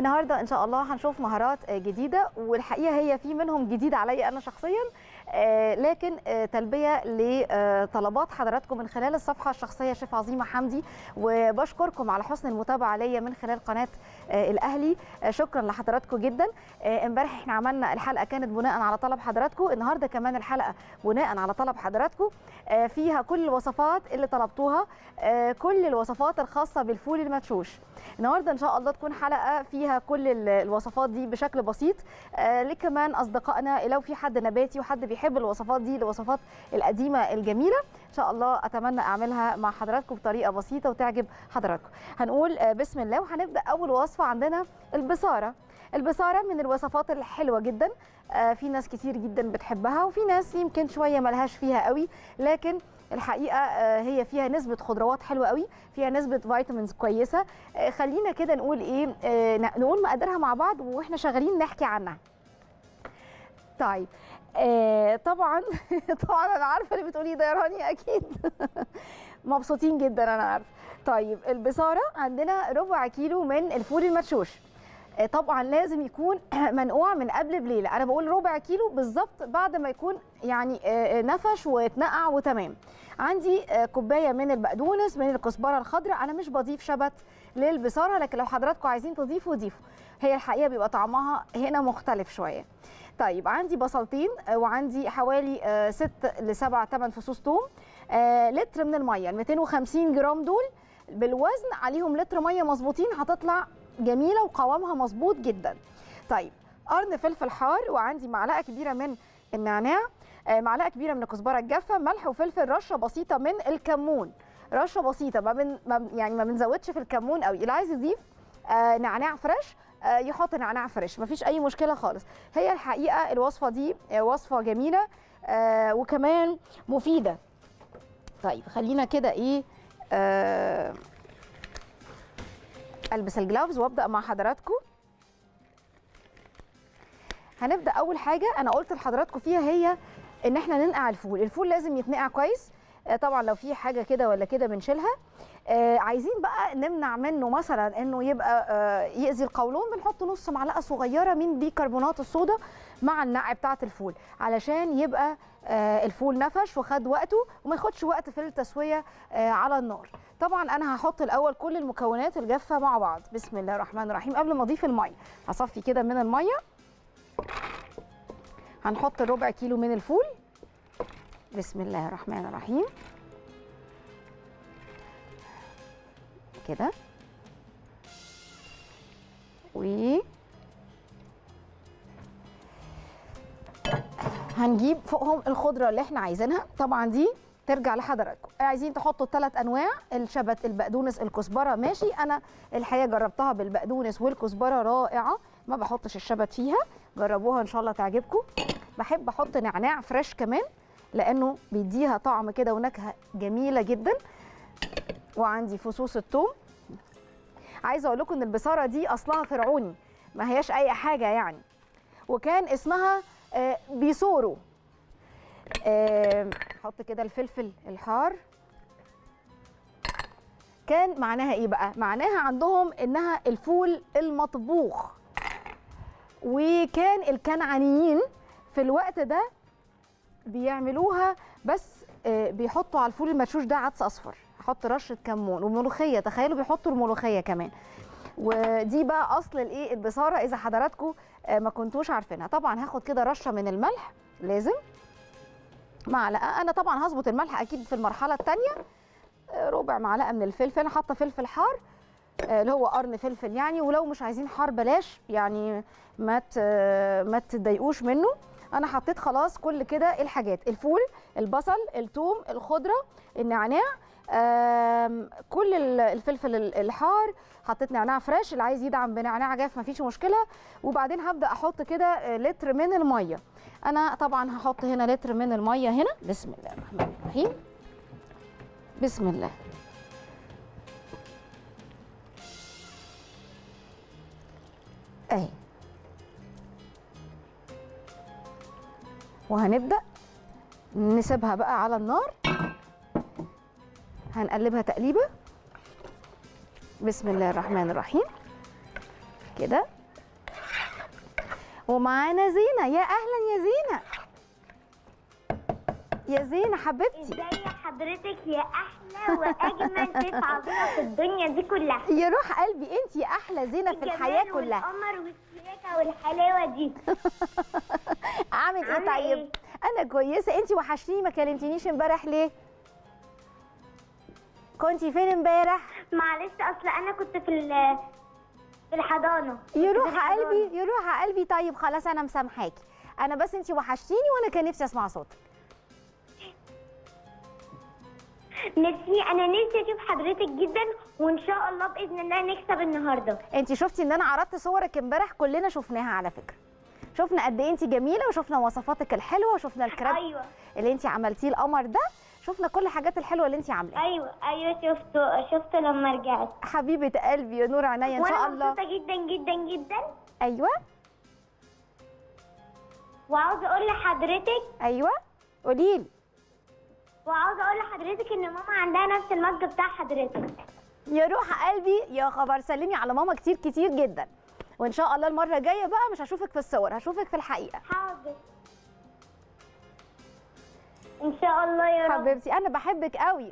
النهارده ان شاء الله هنشوف مهارات جديده، والحقيقه هي في منهم جديده عليا انا شخصيا، لكن تلبيه لطلبات حضراتكم من خلال الصفحه الشخصيه شيف عظيمه حمدي، وبشكركم على حسن المتابعه ليا من خلال قناه الاهلي. شكرا لحضراتكم جدا. امبارح احنا عملنا الحلقه كانت بناء على طلب حضراتكم، النهارده كمان الحلقه بناء على طلب حضراتكم، فيها كل الوصفات اللي طلبتوها، كل الوصفات الخاصه بالفول المدشوش. النهارده ان شاء الله تكون حلقه فيها كل الوصفات دي بشكل بسيط، لكمان اصدقائنا لو في حد نباتي وحد بيحب الوصفات دي، الوصفات القديمه الجميله، ان شاء الله اتمنى اعملها مع حضراتكم بطريقه بسيطه وتعجب حضراتكم. هنقول بسم الله وهنبدا. اول وصفه عندنا البصاره. البصاره من الوصفات الحلوه جدا، في ناس كتير جدا بتحبها وفي ناس يمكن شويه ملهاش فيها قوي، لكن الحقيقه هي فيها نسبه خضروات حلوه قوي، فيها نسبه فيتامينز كويسه. خلينا كده نقول ايه، نقول مقاديرها مع بعض واحنا شغالين نحكي عنها. طيب طبعا طبعا انا عارفه اللي بتقوليه ده يا رانيا، اكيد مبسوطين جدا انا عارفه. طيب البصاره عندنا ربع كيلو من الفول المدشوش، طبعا لازم يكون منقوع من قبل بليله. انا بقول ربع كيلو بالظبط بعد ما يكون يعني نفش واتنقع وتمام. عندي كوبايه من البقدونس، من الكزبره الخضراء. انا مش بضيف شبت للبصاره، لكن لو حضراتكم عايزين تضيفوا ضيفوا، هي الحقيقه بيبقى طعمها هنا مختلف شويه. طيب عندي بصلتين، وعندي حوالي 6 ل 7 8 فصوص ثوم، لتر من الميه. 250 جرام دول بالوزن عليهم لتر ميه مظبوطين، هتطلع جميله وقوامها مظبوط جدا. طيب قرن فلفل حار، وعندي معلقه كبيره من النعناع، معلقه كبيره من الكزبره الجافه، ملح وفلفل، رشه بسيطه من الكمون، رشه بسيطه، ما بنزودش في الكمون قوي. اللي عايز يضيف نعناع فريش يحط نعناع فريش، مفيش اي مشكله خالص. هي الحقيقه الوصفه دي وصفه جميله وكمان مفيده. طيب خلينا كده ايه، البس الجلافز وابدا مع حضراتكم. هنبدا اول حاجه انا قلت لحضراتكم فيها هي ان احنا ننقع الفول. الفول لازم يتنقع كويس، طبعا لو في حاجه كده ولا كده بنشيلها. عايزين بقى نمنع منه مثلا انه يبقى يأذي القولون، بنحط نص معلقه صغيره من بيكربونات الصودا مع النقع بتاعه الفول، علشان يبقى الفول نفش وخد وقته وما ياخدش وقت في التسويه على النار. طبعا انا هحط الاول كل المكونات الجافه مع بعض. بسم الله الرحمن الرحيم. قبل ما اضيف الميه هصفي كده من الميه. هنحط الربع كيلو من الفول. بسم الله الرحمن الرحيم كده، هنجيب فوقهم الخضره اللي احنا عايزينها. طبعا دي ترجع لحضراتكم، عايزين تحطوا ال3 انواع، الشبت، البقدونس، الكزبره، ماشي. انا الحقيقه جربتها بالبقدونس والكزبره رائعه، ما بحطش الشبت فيها، جربوها ان شاء الله تعجبكم. بحب احط نعناع فريش كمان لانه بيديها طعم كده ونكهه جميله جدا. وعندي فصوص الثوم. عايزه اقول لكم ان البصاره دي اصلها فرعوني، ما هياش اي حاجه يعني، وكان اسمها بيصورو. حط كده الفلفل الحار. كان معناها ايه بقى؟ معناها عندهم انها الفول المطبوخ، وكان الكنعانيين في الوقت ده بيعملوها، بس بيحطوا على الفول المدشوش ده عدس اصفر، احط رشه كمون وملوخيه، تخيلوا بيحطوا الملوخيه كمان. ودي بقى اصل الايه البصاره اذا حضراتكم ما كنتوش عارفينها. طبعا هاخد كده رشه من الملح، لازم معلقه. انا طبعا هظبط الملح اكيد في المرحله الثانيه. ربع معلقه من الفلفل، انا حاطه فلفل حار اللي هو قرن فلفل يعني، ولو مش عايزين حار بلاش يعني، ما تضايقوش منه. انا حطيت خلاص كل كده الحاجات، الفول، البصل، الثوم، الخضره، النعناع، كل الفلفل الحار، حطيت نعناع فريش، اللي عايز يدعم بنعناع جاف مفيش مشكله. وبعدين هبدا احط كده لتر من الميه. انا طبعا هحط هنا لتر من الميه هنا. بسم الله الرحمن الرحيم. بسم الله. اهي، وهنبدا نسيبها بقى على النار، هنقلبها تقليبه. بسم الله الرحمن الرحيم. كده. ومعانا زينه. يا اهلا يا زينه. يا زينه حبيبتي، ازاي حضرتك يا احلى واجمل شيف عظيمه في الدنيا دي كلها. يا روح قلبي انت يا احلى زينه في الحياه كلها. والقمر والشياكه والحلاوه دي. عامل ايه طيب؟ إيه؟ انا كويسه. انت وحشتيني، ما كلمتنيش امبارح ليه؟ كنتي فين امبارح؟ معلش اصل انا كنت في الحضانه. يروح قلبي يروح قلبي. طيب خلاص انا مسامحاكي، انا بس انت وحشتيني وانا كان نفسي اسمع صوتك. انا نفسي اشوف حضرتك جدا، وان شاء الله باذن الله نكسب النهارده. انت شفتي ان انا عرضت صورك امبارح؟ كلنا شفناها على فكره، شفنا قد ايه انت جميله، وشفنا وصفاتك الحلوه، وشفنا الكراب ايوه اللي انت عملتيه القمر ده، شفنا كل الحاجات الحلوه اللي انت عاملاها. ايوه شفته لما رجعت. حبيبه قلبي يا نور عينيا ان شاء الله. وانا مبسوطه جدا جدا جدا. ايوه وعاوزه اقول لحضرتك. ايوه قولي لي. وعاوزه اقول لحضرتك ان ماما عندها نفس المج بتاع حضرتك. يا روح قلبي يا خبر، سلمي على ماما كتير كتير جدا، وان شاء الله المره الجايه بقى مش هشوفك في الصور، هشوفك في الحقيقه. حاضر ان شاء الله يا رب. حبيبتي انا بحبك قوي.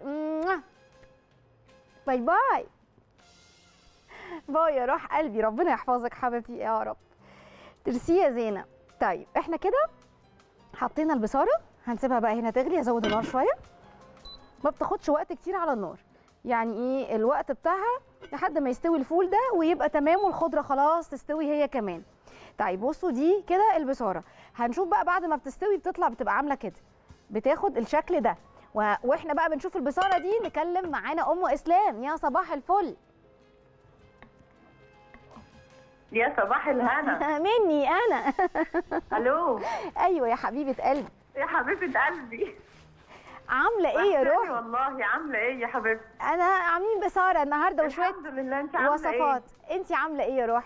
باي باي. باي يا روح قلبي، ربنا يحفظك حبيبتي يا رب. ترسي يا زينه. طيب احنا كده حطينا البصاره، هنسيبها بقى هنا تغلي. هزود النار شويه، ما بتاخدش وقت كتير على النار، يعني ايه الوقت بتاعها لحد ما يستوي الفول ده ويبقى تمام، والخضره خلاص تستوي هي كمان. طيب بصوا دي كده البصاره، هنشوف بقى بعد ما بتستوي بتطلع بتبقى عامله كده، بتاخد الشكل ده. واحنا بقى بنشوف البصاره دي نكلم معانا ام اسلام. يا صباح الفل. يا صباح الهنا. مني انا. الو. ايوه يا حبيبه قلبي. يا حبيبه قلبي، عامله ايه يا روحي؟ والله عامله ايه يا حبيبتي؟ انا عاملين بصاره النهارده وشويه الحمد لله. انت عامله وصفات. ايه؟ انت عامله ايه يا روحي؟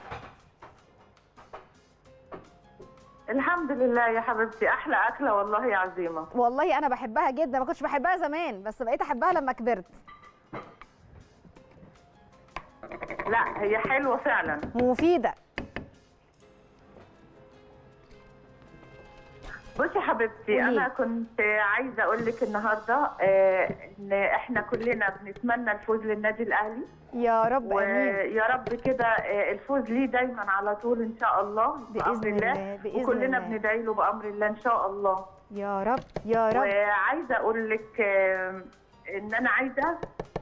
الحمد لله يا حبيبتي، احلى اكله والله يا عظيمه. والله انا بحبها جدا، ما كنتش بحبها زمان بس بقيت احبها لما كبرت. لا هي حلوه فعلا، مفيده. بصي حبيبتي، انا كنت عايزه اقول لك النهارده ان احنا كلنا بنتمنى الفوز للنادي الاهلي. يا رب امين. ويا رب كده الفوز ليه دايما على طول ان شاء الله بامر الله، وكلنا بندعي له بامر الله ان شاء الله. يا رب يا رب. وعايزه اقول لك ان انا عايزه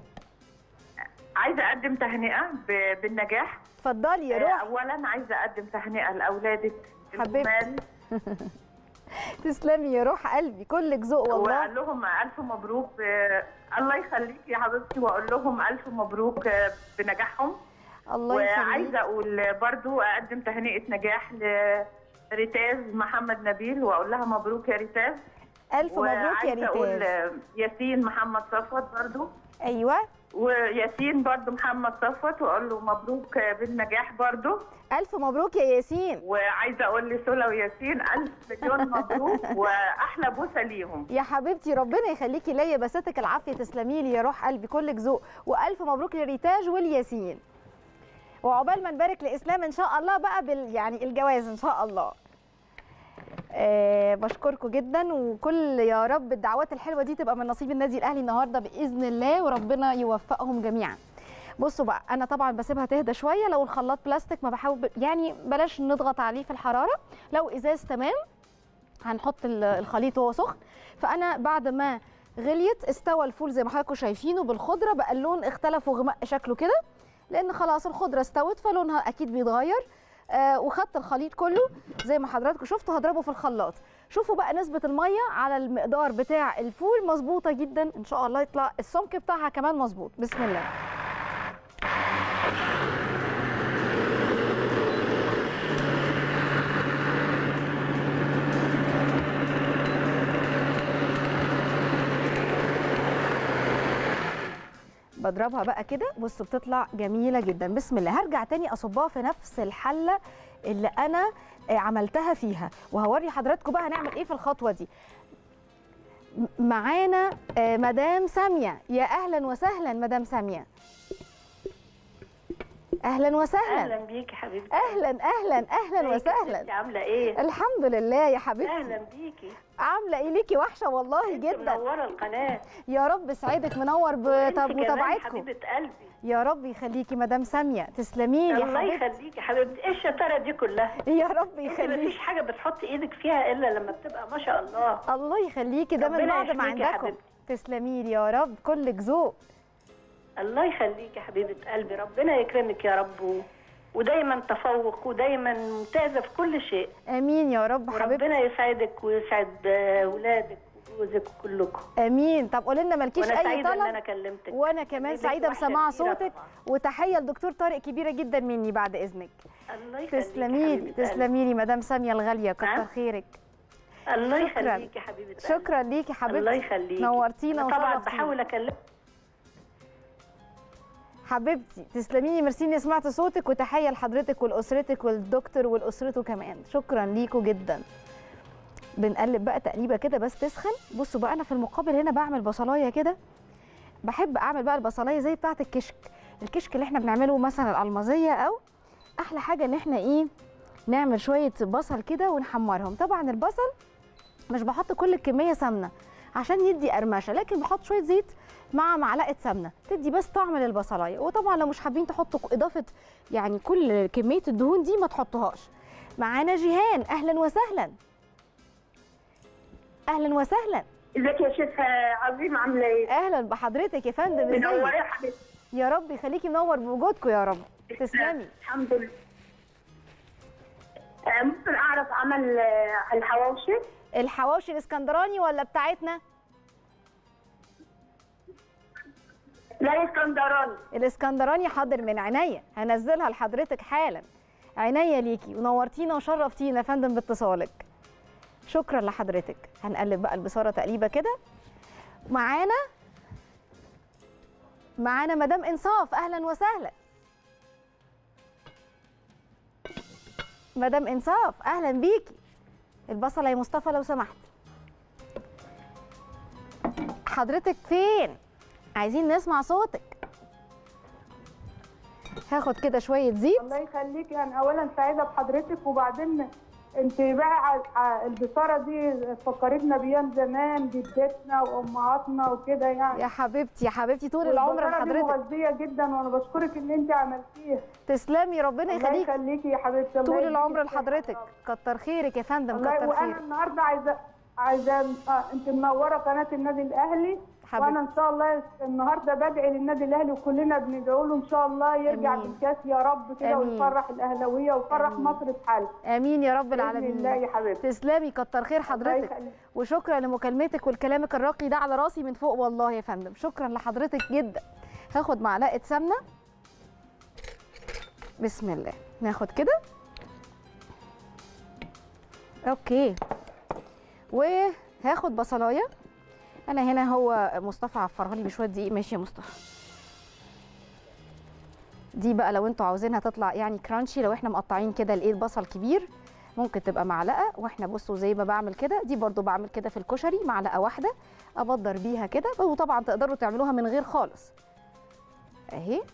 اقدم تهنئه بالنجاح. اتفضلي يا روح. اولا عايزه اقدم تهنئه لاولادك حبيبتي. تسلمي يا روح قلبي، كلك ذوق والله. واقول لهم الف مبروك. الله يخليكي يا حبيبتي، واقول لهم الف مبروك بنجاحهم. الله يخليك. وعايزه اقول برضو اقدم تهنئه نجاح لريتاز محمد نبيل، واقول لها مبروك يا ريتاز. الف مبروك يا ريتاز. وعايزه اقول ياسين محمد صفوت برضو. ايوه. وياسين برضو محمد صفوت، واقول له مبروك بالنجاح برضو. الف مبروك يا ياسين. وعايزه اقول لسولا وياسين الف مليون مبروك واحلى بوسه ليهم. يا حبيبتي ربنا يخليكي ليا، بساتك العافيه، تسلمي لي يا روح قلبي، كلك ذوق. والف مبروك لريتاج والياسين، وعقبال ما نبارك لاسلام ان شاء الله بقى يعني الجواز ان شاء الله. بشكركم جدا، وكل يا رب الدعوات الحلوه دي تبقى من نصيب النادي الاهلي النهارده باذن الله، وربنا يوفقهم جميعا. بصوا بقى، انا طبعا بسيبها تهدى شويه. لو الخلاط بلاستيك ما بحاول يعني بلاش نضغط عليه في الحراره. لو ازاز تمام هنحط الخليط وهو سخن. فانا بعد ما غليت استوى الفول زي ما حضراتكم شايفينه بالخضره، بقى اللون اختلف وغمق شكله كده، لان خلاص الخضره استوت فلونها اكيد بيتغير. وخدت الخليط كله زي ما حضراتكم شفتوا، هضربه في الخلاط. شوفوا بقى نسبه الميه على المقدار بتاع الفول مظبوطه جدا، ان شاء الله يطلع السمك بتاعها كمان مظبوط. بسم الله. بضربها بقى كده، بصوا بتطلع جميله جدا. بسم الله. هرجع تاني اصبها في نفس الحله اللي انا عملتها فيها، وهوري حضراتكم بقى هنعمل ايه في الخطوه دي. معانا مدام ساميه. يا اهلا وسهلا مدام ساميه. اهلا وسهلا. اهلا بيكي حبيبتي. اهلا اهلا اهلا وسهلا. انت عامله ايه؟ الحمد لله يا حبيبتي. اهلا بيكي. عامله ايه؟ ليكي وحشه والله جدا. منوره القناه. يا رب يسعدك، منور بمتابعتكم حبيبه قلبي. يا رب يخليكي مدام ساميه، تسلمي لي يا الله حبيبتي. يخليكي حبيبتي. ايه الشطاره دي كلها؟ يا رب يخليكي. مفيش حاجه بتحطي ايدك فيها الا لما بتبقى ما شاء الله. الله يخليكي، ده من بعد ما عندكم. تسلمي لي يا رب، كلك ذوق. الله يخليكي حبيبه قلبي، ربنا يكرمك يا رب ودايما تفوق ودايما ممتازه في كل شيء. امين يا رب حبيبتي. ربنا يسعدك ويسعد اولادك وجوزك كلكم. امين. طب قولي لنا مالكيش اي طلب؟ وانا سعيده ان انا كلمتك. وانا كمان سعيده بسماع صوتك، وتحيه لدكتور طارق كبيره جدا مني بعد اذنك. الله يخليكي. تسلمي لي تسلمي لي مدام ساميه الغاليه، كتر خيرك. الله يخليكي يا حبيبتي. شكرا ليكي حبيبتي. الله يخليكي. نورتينا وشرفتينا. طبعا بحاول اكلمك حبيبتي. تسلمي لي، ميرسي اني سمعت صوتك، وتحيه لحضرتك ولاسرتك والدكتور ولاسرته كمان. شكرا ليكوا جدا. بنقلب بقى تقليبه كده بس تسخن. بصوا بقى، انا في المقابل هنا بعمل بصلايه كده. بحب اعمل بقى البصلايه زي بتاعه الكشك اللي احنا بنعمله مثلا الالمازيه، او احلى حاجه ان احنا ايه، نعمل شويه بصل كده ونحمرهم. طبعا البصل مش بحط كل الكميه سمنه عشان يدي قرمشه، لكن بحط شويه زيت مع معلقه سمنه تدي بس طعم للبصلايه. وطبعا لو مش حابين تحطوا اضافه يعني كل كميه الدهون دي ما تحطوهاش. معانا جيهان، اهلا وسهلا. اهلا وسهلا. ازيك يا شيخ عظيم، عامله ايه؟ اهلا بحضرتك يا فندم. ازيك؟ منوره يا حبيبتي. يا رب يخليكي، منور بوجودكم يا رب. تسلمي. الحمد لله. ممكن اعرف عمل الحواوشي الاسكندراني ولا بتاعتنا؟ لا، اسكندراني. الاسكندراني حاضر، من عينيا هنزلها لحضرتك حالا. عينيا ليكي، ونورتينا وشرفتينا يا فندم باتصالك. شكرا لحضرتك. هنقلب بقى البصاره تقليبه كده. معانا مدام انصاف، اهلا وسهلا. مدام انصاف اهلا بيكي. البصله يا مصطفى لو سمحت. حضرتك فين؟ عايزين نسمع صوتك. هاخد كده شويه زيت. الله يخليكي. انا اولا سعيده بحضرتك، وبعدين انت بقى البصاره دي فكرتنا بايام زمان، جدتنا وامهاتنا وكده يعني. يا حبيبتي يا حبيبتي، طول العمر لحضرتك. البصاره دي مغذيه جدا، وانا بشكرك ان انت عملتيها. تسلمي، ربنا يخليكي. الله يخليكي يا حبيبتي. طول العمر لحضرتك. كتر خيرك يا فندم، كتر خيرك. وانا النهارده عايزه انت منوره قناه النادي الاهلي حبيبتي. وانا ان شاء الله النهارده بدعي للنادي الاهلي، وكلنا بندعو له ان شاء الله يرجع بالكاس يا رب كده، ويفرح الاهلاويه ويفرح مصر بحالها. امين يا رب العالمين. بإذن الله يا حبيبتي. تسلمي، كتر خير حضرتك، وشكرا لمكالمتك والكلامك الراقي ده على راسي من فوق والله يا فندم. شكرا لحضرتك جدا. هاخد معلقه سمنه. بسم الله. ناخد كده. اوكي. وهاخد بصلايه. انا هنا هو مصطفى عفرها لي بشويه دقيق. ماشي يا مصطفى. دي بقى لو انتوا عاوزينها تطلع يعني كرانشي، لو احنا مقطعين كده الايه البصل كبير ممكن تبقى معلقه. واحنا بصوا زي ما بعمل كده، دي برضو بعمل كده في الكشري، معلقه واحده ابدر بيها كده. وطبعا تقدروا تعملوها من غير خالص اهي.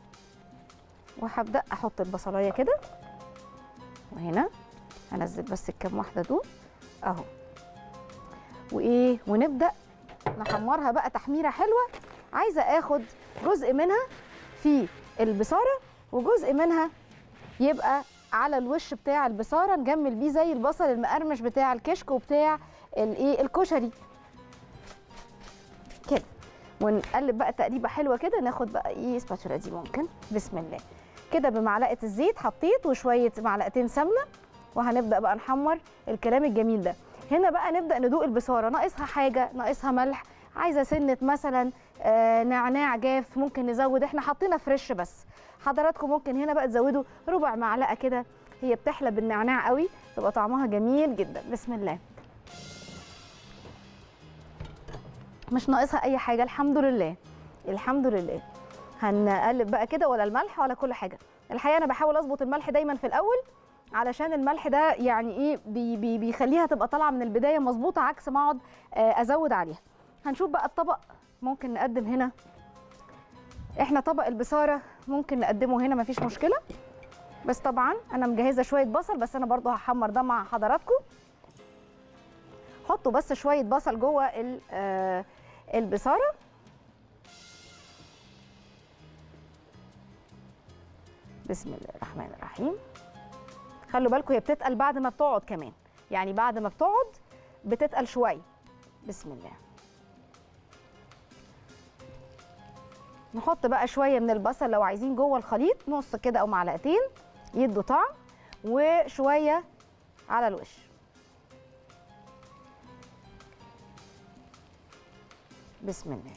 وهبدا احط البصلايه كده، وهنا هنزل بس الكام واحده دول اهو. وايه، ونبدا نحمرها بقى تحميره حلوه. عايزه اخد جزء منها في البصاره، وجزء منها يبقى على الوش بتاع البصاره نجمل بيه زي البصل المقرمش بتاع الكشك وبتاع الايه الكشري كده. ونقلب بقى تقليبه حلوه كده. ناخد بقى ايه سباتولا دي ممكن. بسم الله كده. بمعلقه الزيت حطيت، وشويه معلقتين سمنه، وهنبدا بقى نحمر الكلام الجميل ده. هنا بقى نبدا ندوق البصاره، ناقصها حاجه، ناقصها ملح، عايزه سنه مثلا نعناع جاف ممكن نزود. احنا حطينا فريش بس، حضراتكم ممكن هنا بقى تزودوا ربع معلقه كده. هي بتحلى بالنعناع قوي، تبقى طعمها جميل جدا. بسم الله. مش ناقصها اي حاجه، الحمد لله الحمد لله. هنقلب بقى كده، ولا الملح ولا كل حاجه. الحقيقه انا بحاول اظبط الملح دايما في الاول، علشان الملح ده يعني ايه بيخليها تبقى طالعه من البدايه مظبوطه، عكس ما اقعد ازود عليها. هنشوف بقى الطبق. ممكن نقدم هنا احنا طبق البصاره خلاص ممكن نقدمه هنا مفيش مشكله. بس طبعا انا مجهزه شويه بصل، بس انا برضو هحمر ده مع حضراتكم. حطوا بس شويه بصل جوه البصاره. بسم الله الرحمن الرحيم. خلوا بالكم هي بتتقل بعد ما بتقعد كمان، يعني بعد ما بتقعد بتتقل شويه. بسم الله. نحط بقى شويه من البصل لو عايزين جوه الخليط، نص كده او معلقتين يدوا طعم، وشويه على الوش. بسم الله.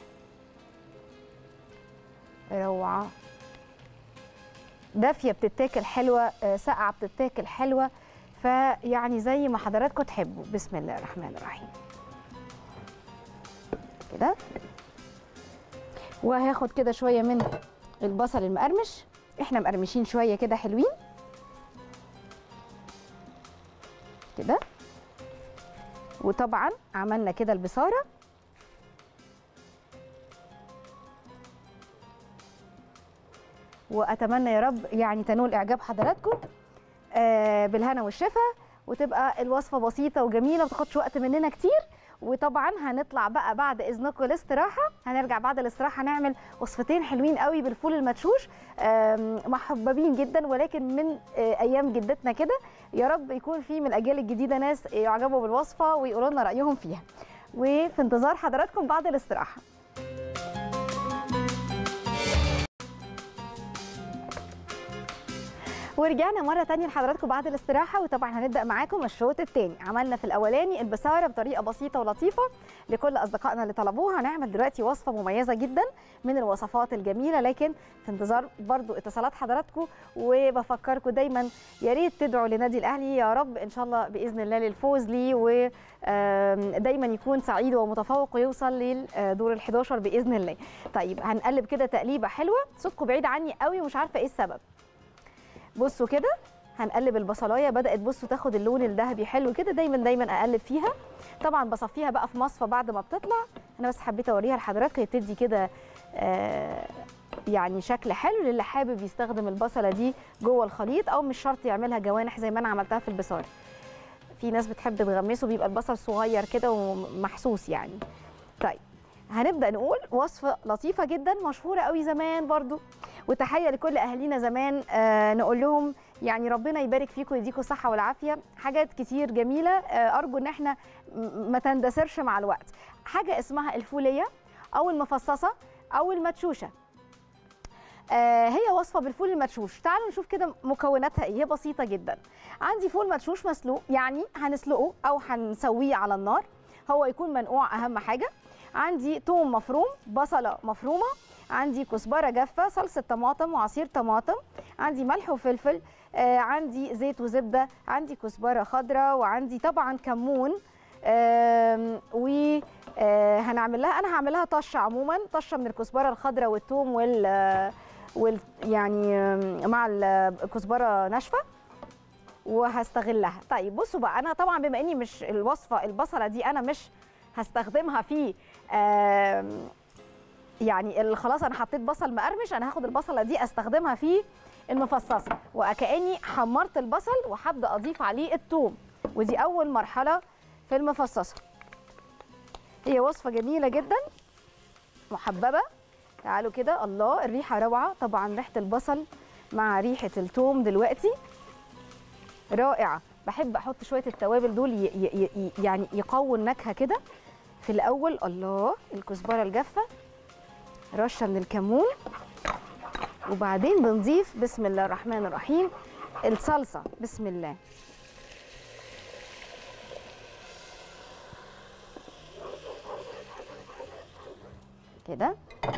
روعه. دافيه بتتاكل حلوه، ساقعه بتتاكل حلوه، فيعني زي ما حضراتكم تحبوا. بسم الله الرحمن الرحيم. كده. وهاخد كده شويه من البصل المقرمش، احنا مقرمشين شويه كده حلوين كده. وطبعا عملنا كده البصاره، واتمنى يا رب يعني تنول اعجاب حضراتكم بالهنا والشفا، وتبقى الوصفه بسيطه وجميله ما تاخدش وقت مننا كتير. وطبعا هنطلع بقى بعد اذنكم الاستراحه، هنرجع بعد الاستراحه نعمل وصفتين حلوين قوي بالفول المدشوش، محببين جدا ولكن من ايام جدتنا كده. يا رب يكون في من الاجيال الجديده ناس يعجبوا بالوصفه ويقولوا لنا رايهم فيها. وفي انتظار حضراتكم بعد الاستراحه. ورجعنا مرة تانية لحضراتكم بعد الاستراحة، وطبعا هنبدأ معاكم الشوط التاني. عملنا في الأولاني البصارة بطريقة بسيطة ولطيفة لكل أصدقائنا اللي طلبوها. هنعمل دلوقتي وصفة مميزة جدا من الوصفات الجميلة، لكن في انتظار برضو اتصالات حضراتكم. وبفكركم دايما يا ريت تدعوا لنادي الأهلي يا رب إن شاء الله بإذن الله للفوز ليه، ودايما يكون سعيد ومتفوق ويوصل للدور ال11 بإذن الله. طيب هنقلب كده تقليبة حلوة. صوتكم بعيد عني قوي ومش عارفة إيه السبب. بصوا كده هنقلب البصلايه، بدات بصوا تاخد اللون الذهبي حلو كده. دايما اقلب فيها. طبعا بصفيها بقى في مصفى بعد ما بتطلع. انا بس حبيت اوريها لحضرتك، هي بتدي كده يعني شكل حلو للي حابب يستخدم البصله دي جوه الخليط، او مش شرط يعملها جوانح زي ما انا عملتها في البصاره. في ناس بتحب تغمسه، بيبقى البصل صغير كده ومحسوس يعني. طيب هنبدا نقول وصفه لطيفه جدا مشهوره قوي زمان برضو، وتحيه لكل اهالينا زمان. نقول لهم يعني ربنا يبارك فيكم ويديكم الصحه والعافيه. حاجات كتير جميله، ارجو ان احنا ما تندثرش مع الوقت. حاجه اسمها الفوليه او المفصصه او المدشوشه. هي وصفه بالفول المدشوش. تعالوا نشوف كده مكوناتها ايه. هي بسيطه جدا. عندي فول مدشوش مسلوق، يعني هنسلقه او هنسويه على النار، هو يكون منقوع اهم حاجه. عندي توم مفروم، بصله مفرومه، عندي كزبره جافه، صلصه طماطم وعصير طماطم، عندي ملح وفلفل، عندي زيت وزبده، عندي كزبره خضراء، وعندي طبعا كمون. وهنعمل لها، انا هعمل لها طشه عموما، طشه من الكزبره الخضراء والثوم يعني مع الكزبره ناشفه وهستغلها. طيب بصوا بقى، انا طبعا بما اني مش الوصفه البصله دي انا مش هستخدمها في يعني خلاص انا حطيت بصل مقرمش، انا هاخد البصله دي استخدمها في المفصصه، وكاني حمرت البصل وهبدا اضيف عليه الثوم، ودي اول مرحله في المفصصه. هي وصفه جميله جدا محببه. تعالوا كده، الله الريحه روعه. طبعا ريحه البصل مع ريحه الثوم دلوقتي رائعه. بحب احط شويه التوابل دول يعني يقووا النكهه كده في الاول. الله، الكزبره الجافه، رشه من الكمون، وبعدين بنضيف بسم الله الرحمن الرحيم الصلصه. بسم الله. كده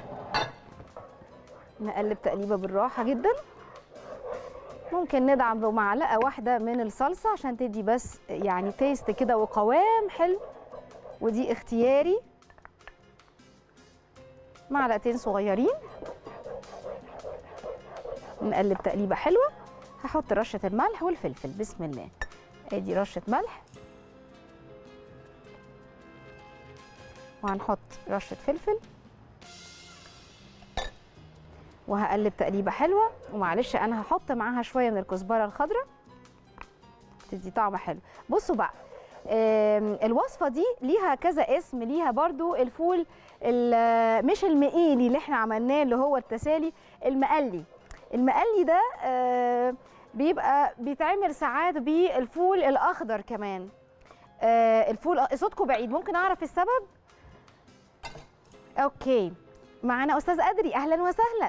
نقلب تقليبه بالراحه جدا. ممكن ندعم بمعلقه واحده من الصلصه عشان تدي بس يعني تيست كده وقوام حلو، ودي اختياري. معلقتين صغيرين. نقلب تقليبه حلوه. هحط رشه الملح والفلفل. بسم الله. ادي رشه ملح، وهنحط رشه فلفل، وهقلب تقليبه حلوه. ومعلش انا هحط معاها شويه من الكزبره الخضراء تدي طعم حلو. بصوا بقى الوصفه دي ليها كذا اسم، ليها برضو الفول مش المقيلي اللي احنا عملناه اللي هو التسالي، المقلي. المقلي ده بيبقى بيتعمل ساعات بالفول الاخضر كمان. الفول صوتكم بعيد، ممكن اعرف السبب؟ اوكي، معانا استاذ أدري، اهلا وسهلا.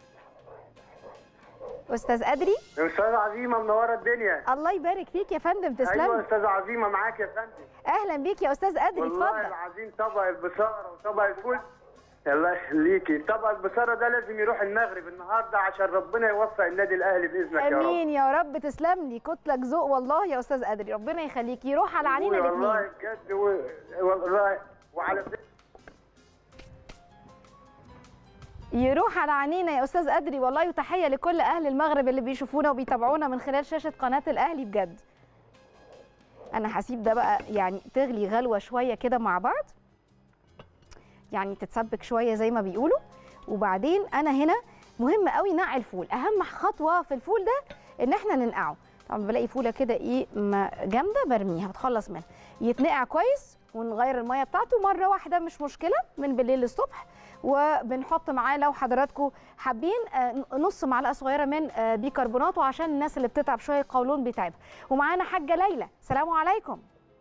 استاذ أدري. استاذه عظيمه منوره الدنيا. الله يبارك فيك يا فندم، تسلم. ايوه استاذه عظيمه معاك يا فندم. اهلا بيك يا استاذ أدري، اتفضل. والله العظيم طبق البصاره وطبق الفول، الله يخليكي، طبق البصاره ده لازم يروح المغرب النهارده عشان ربنا يوفق النادي الاهلي باذنك يا رب. امين يا رب، تسلم لي، كتلك ذوق والله يا استاذ أدري، ربنا يخليك، يروح على عينينا الاثنين والله بجد والله. وعلى يروح على عينينا يا استاذ أدري والله. وتحيه لكل اهل المغرب اللي بيشوفونا وبيتابعونا من خلال شاشه قناه الاهلي بجد. انا هسيب ده بقى يعني تغلي غلوه شويه كده مع بعض، يعني تتسبك شويه زي ما بيقولوا. وبعدين انا هنا مهم قوي نقع الفول، اهم خطوه في الفول ده ان احنا ننقعه. طبعا بلاقي فوله كده ايه جامده برميها بتخلص منها، يتنقع كويس ونغير الميه بتاعته مره واحده مش مشكله من بالليل للصبح. وبنحط معاه لو حضراتكم حابين نص معلقه صغيره من بيكربونات، وعشان الناس اللي بتتعب شويه القولون بيتعبها. ومعانا حاجه ليلى، السلام عليكم.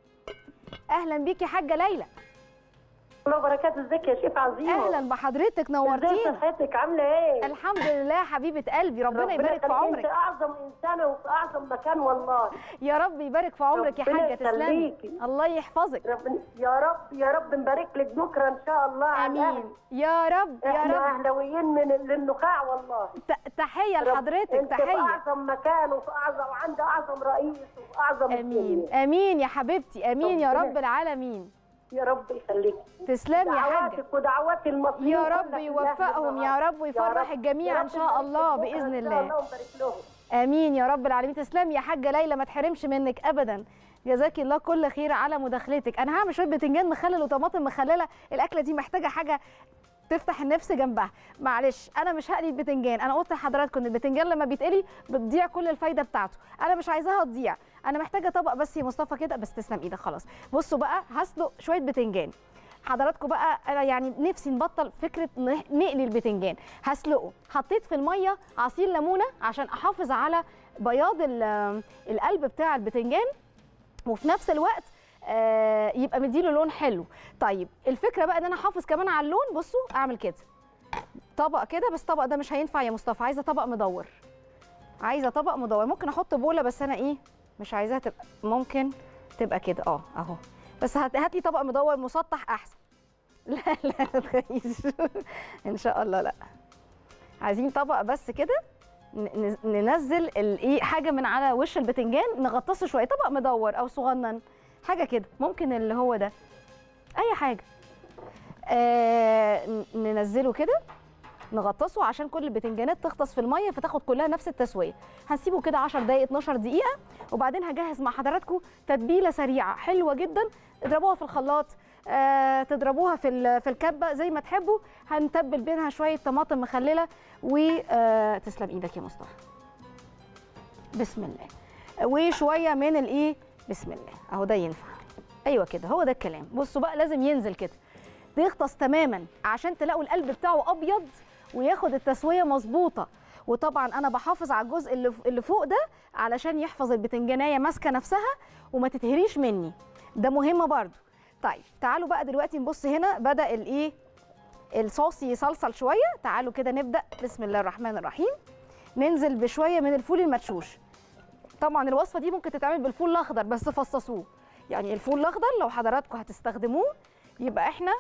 اهلا بيكي حاجه ليلى. الله وبركاته، ازيك يا شيف عظيمه؟ اهلا بحضرتك، نورتينا. ازي صحتك، عامله ايه؟ الحمد لله حبيبه قلبي، ربنا يبارك في عمرك. انت اعظم انسانه وفي اعظم مكان والله. يا رب يبارك في عمرك يا حاجه، تسلمي. الله يحفظك. يا رب يا رب نبارك لك بكره ان شاء الله. امين يا رب يا رب. احنا اهلاويين من النخاع والله. تحيه لحضرتك، انت تحيه. في اعظم مكان وفي اعظم وعند اعظم رئيس وفي اعظم امين امين يا حبيبتي، امين يا رب العالمين. يا رب يخليك. تسلمي يا حاجه. دعواتك ودعوات المصريين يا رب يوفقهم يا رب ويفرح الجميع ان شاء الله باذن الله. اللهم بارك لهم. امين يا رب العالمين. تسلمي يا حاجه ليلى، ما تحرمش منك ابدا. جزاكي الله كل خير على مداخلتك. انا هعمل شويه بتنجان مخلل وطماطم مخلله، الاكله دي محتاجه حاجه تفتح النفس جنبها. معلش انا مش هقلي البتنجان، انا قلت لحضراتكم ان البتنجان لما بيتقلي بتضيع كل الفايده بتاعته، انا مش عايزاها تضيع، انا محتاجه طبق بس يا مصطفى كده بس. تسلم ايدك. خلاص بصوا بقى، هسلق شويه بتنجان. حضراتكم بقى انا يعني نفسي نبطل فكره نقلي البتنجان. هسلقه، حطيت في الميه عصير ليمونه عشان احافظ على بياض القلب بتاع البتنجان، وفي نفس الوقت يبقى مديله لون حلو. طيب الفكره بقى ان انا احافظ كمان على اللون. بصوا اعمل كده طبق كده، بس الطبق ده مش هينفع يا مصطفى، عايزه طبق مدور، عايزه طبق مدور. ممكن احط بوله بس انا ايه مش عايزاها تبقى، ممكن تبقى كده اهو، بس هات لي طبق مدور مسطح احسن. لا لا ما تخافيش ان شاء الله. لا عايزين طبق بس كده ننزل الايه حاجه من على وش البتنجان، نغطسه شويه، طبق مدور او صغنن حاجه كده، ممكن اللي هو ده اي حاجه. ننزله كده نغطسه عشان كل البتنجانات تغطس في الميه فتاخد كلها نفس التسويه. هنسيبه كده 10 دقائق 12 دقيقه، وبعدين هجهز مع حضراتكم تتبيله سريعه حلوه جدا. اضربوها في الخلاط، تضربوها في الكبه زي ما تحبوا. هنتبل بينها شويه طماطم مخلله تسلم ايدك يا مصطفى، بسم الله، وشويه من الايه، بسم الله اهو، ده ينفع، ايوه كده هو ده الكلام. بصوا بقى لازم ينزل كده يغطس تماما عشان تلاقوا القلب بتاعه ابيض وياخد التسويه مظبوطه. وطبعا انا بحافظ على الجزء اللي فوق ده علشان يحفظ البتنجانيه ماسكه نفسها وما تتهريش مني، ده مهم برضو. طيب تعالوا بقى دلوقتي نبص هنا، بدا الايه الصوص يصلصل شويه. تعالوا كده نبدا، بسم الله الرحمن الرحيم. ننزل بشويه من الفول المدشوش. طبعا الوصفه دي ممكن تتعمل بالفول الاخضر بس فصصوه، يعني الفول الاخضر لو حضراتكم هتستخدموه يبقى احنا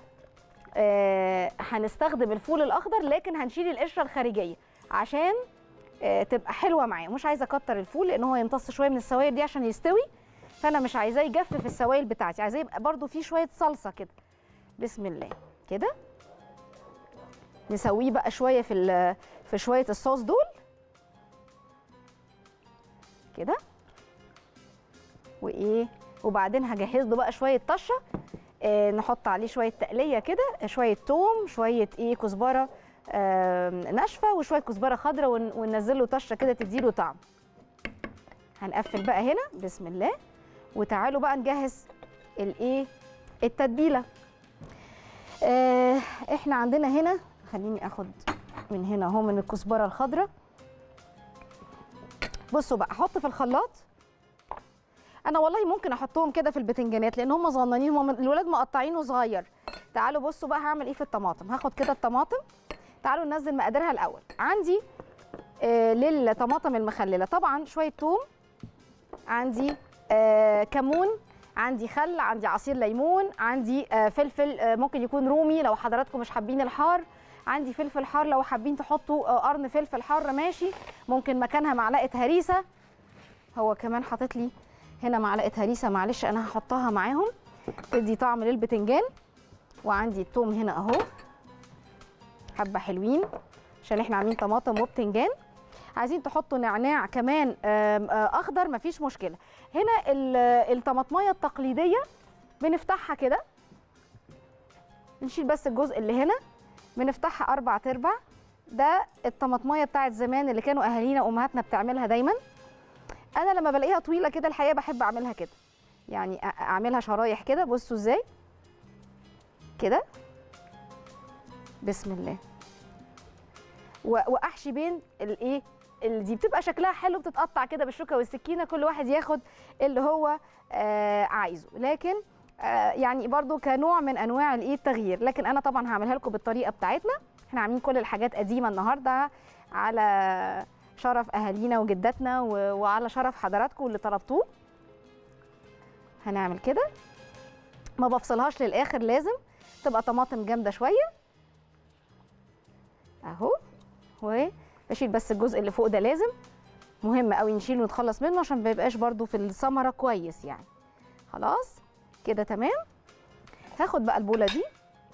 هنستخدم الفول الاخضر، لكن هنشيل القشره الخارجيه عشان تبقى حلوه معاه. مش عايزه اكتر الفول لان هو يمتص شويه من السوائل دي عشان يستوي، فانا مش عايزاه يجفف السوائل بتاعتي، عايزاه يبقى برده فيه شويه صلصه كده. بسم الله كده نسويه بقى شويه في شويه الصوص دول كده، وايه وبعدين هجهز له بقى شويه طشه، نحط عليه شويه تقليه كده، شويه توم، شويه ايه كزبره ناشفه وشويه كزبره خضراء وننزل له طشه كده تديله طعم. هنقفل بقى هنا بسم الله، وتعالوا بقى نجهز الايه التتبيله. احنا عندنا هنا، خليني اخد من هنا اهو من الكزبره الخضراء. بصوا بقى احط في الخلاط، انا والله ممكن احطهم كده في البتنجانات لان هم صغننين، الولاد مقطعينه صغير. تعالوا بصوا بقى هعمل ايه في الطماطم. هاخد كده الطماطم، تعالوا ننزل مقاديرها الاول. عندي للطماطم المخلله طبعا شويه ثوم، عندي كمون، عندي خل، عندي عصير ليمون، عندي فلفل ممكن يكون رومي لو حضراتكم مش حابين الحار، عندي فلفل حار لو حابين تحطوا قرن فلفل حار ماشي، ممكن مكانها معلقه هريسه. هو كمان حاطط لي هنا معلقه هريسه، معلش انا هحطها معاهم تدي طعم للبتنجان. وعندي الثوم هنا اهو حبه حلوين عشان احنا عاملين طماطم وبتنجان. عايزين تحطوا نعناع كمان اخضر مفيش مشكله. هنا الطماطمايه التقليديه بنفتحها كده، نشيل بس الجزء اللي هنا، بنفتحها 4/4. ده الطماطمايه بتاعت زمان اللي كانوا اهالينا وامهاتنا بتعملها دايما. انا لما بلاقيها طويله كده الحقيقه بحب اعملها كده، يعني اعملها شرايح كده. بصوا ازاي كده بسم الله، واحشي بين الايه دي بتبقى شكلها حلو، بتتقطع كده بالشوكه والسكينه، كل واحد ياخد اللي هو عايزه، لكن يعني برضو كنوع من انواع الايه التغيير. لكن انا طبعا هعملها لكم بالطريقه بتاعتنا، احنا عاملين كل الحاجات قديمه النهارده على شرف اهالينا وجداتنا وعلى شرف حضراتكم اللي طلبتوه. هنعمل كده، ما بفصلهاش للاخر، لازم تبقى طماطم جامده شويه اهو. وبشيل بس الجزء اللي فوق ده، لازم مهم قوي نشيله ونتخلص منه عشان ما يبقاش برده في الثمره كويس يعني. خلاص كده تمام. هاخد بقى البوله دي،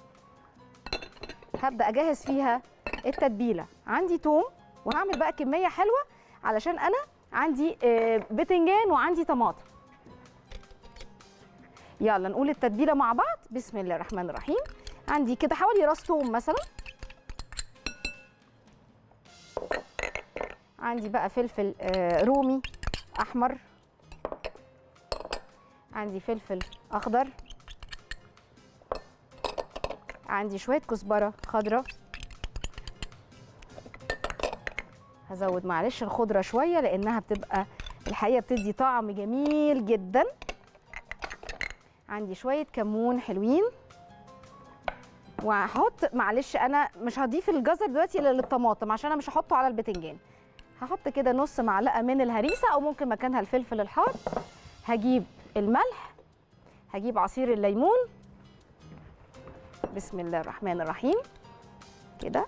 هبدا اجهز فيها التتبيله. عندي توم، وهعمل بقى كميه حلوه علشان انا عندي بتنجان وعندي طماطم. يلا نقول التتبيله مع بعض. بسم الله الرحمن الرحيم. عندي كده حوالي راس توم مثلا، عندي بقى فلفل رومي احمر، عندي فلفل اخضر، عندي شويه كزبره خضراء. هزود معلش الخضره شويه لانها بتبقى الحقيقه بتدي طعم جميل جدا. عندي شويه كمون حلوين، وهحط معلش انا مش هضيف الجزر دلوقتي الا للطماطم عشان انا مش هحطه على البتنجان. هحط كده نص معلقه من الهريسه او ممكن مكانها الفلفل الحار. هجيب الملح، هجيب عصير الليمون. بسم الله الرحمن الرحيم كده،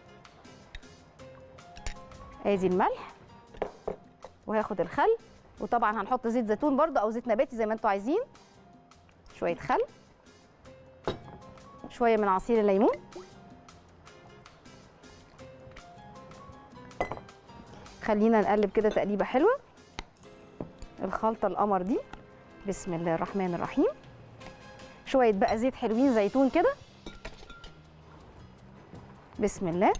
ادي الملح، وهاخد الخل، وطبعا هنحط زيت زيتون برضه او زيت نباتي زي ما انتوا عايزين. شويه خل، شويه من عصير الليمون، خلينا نقلب كده تقليبه حلوه الخلطه القمر دي. بسم الله الرحمن الرحيم. شويه بقى زيت حلوين زيتون كده. بسم الله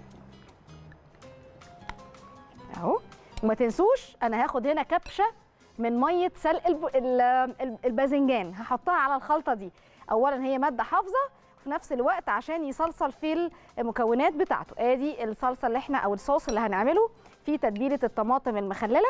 اهو. وما تنسوش انا هاخد هنا كبشه من ميه سلق الباذنجان، هحطها على الخلطه دي. اولا هي ماده حافظه، وفي نفس الوقت عشان يصلصل في المكونات بتاعته. ادي الصلصه اللي احنا او الصوص اللي هنعمله في تتبيله الطماطم المخلله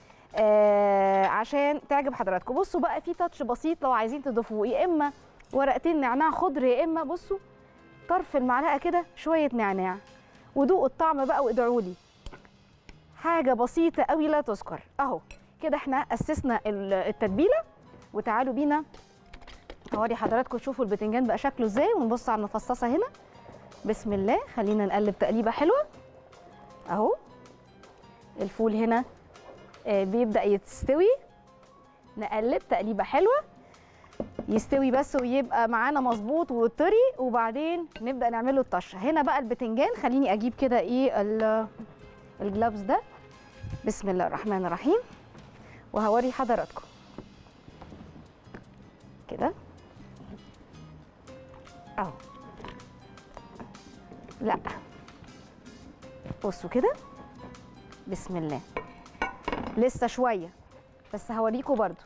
عشان تعجب حضراتكم. بصوا بقى في تاتش بسيط لو عايزين تضيفوه، يا اما ورقتين نعناع خضر، يا اما بصوا طرف المعلقه كده شويه نعناع، ودوقوا الطعم بقى وادعوا لي. حاجه بسيطه قوي لا تذكر. اهو كده احنا اسسنا التتبيله، وتعالوا بينا هوري حضراتكم تشوفوا البتنجان بقى شكله ازاي، ونبص على المفصصه هنا. بسم الله. خلينا نقلب تقليبه حلوه اهو. الفول هنا بيبدأ يستوي، نقلب تقليبه حلوه يستوي بس ويبقى معانا مظبوط وطري، وبعدين نبدأ نعمله الطشه. هنا بقى البتنجان، خليني اجيب كده ايه الجلافز ده. بسم الله الرحمن الرحيم. وهوري حضراتكم كده اهو. لا بصوا كده بسم الله. لسه شويه بس هوريكم برضو.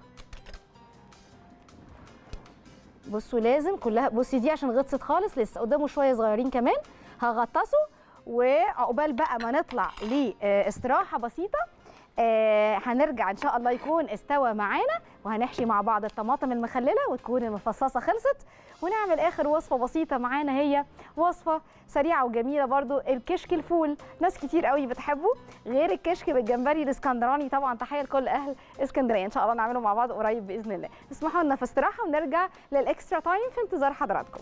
بصوا لازم كلها، بصي دي عشان غطست خالص، لسه قدامه شويه صغيرين كمان هغطسه. وعقبال بقى ما نطلع لاستراحه بسيطه هنرجع ان شاء الله يكون استوى معانا، وهنحشي مع بعض الطماطم المخلله وتكون المفصصه خلصت، ونعمل اخر وصفه بسيطه معانا، هي وصفه سريعه وجميله برضو، الكشك الفول. ناس كتير قوي بتحبه، غير الكشك بالجمبري الاسكندراني. طبعا تحيه لكل اهل اسكندريه، ان شاء الله نعمله مع بعض قريب باذن الله. اسمحوا لنا في استراحه ونرجع للاكسترا تايم في انتظار حضراتكم.